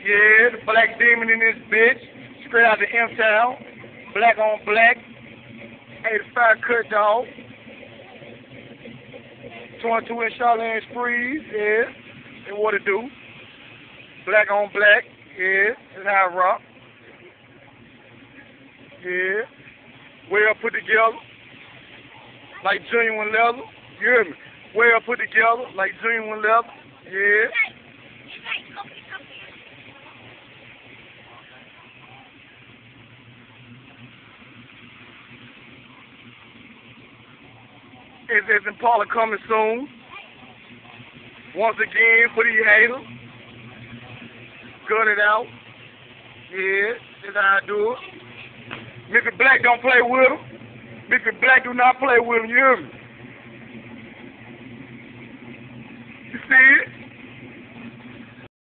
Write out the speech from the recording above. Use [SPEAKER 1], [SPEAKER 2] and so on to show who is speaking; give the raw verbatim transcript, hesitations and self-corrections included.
[SPEAKER 1] Yeah, the black demon in this bitch. Straight out the M-Town. Black on black. eighty-five cut dog. twenty-two inch Charlene sprees, yeah. And what it do. Black on black, yeah. That's how I rock. Yeah. Well put together. Like genuine leather. You hear me? Well put together. Like genuine leather. Yeah. Is this Impala coming soon? Once again, for these haters. Gut it out. Yeah, that's how I do it. Mister Black don't play with him. Mister Black do not play with him, you hear me? You see it?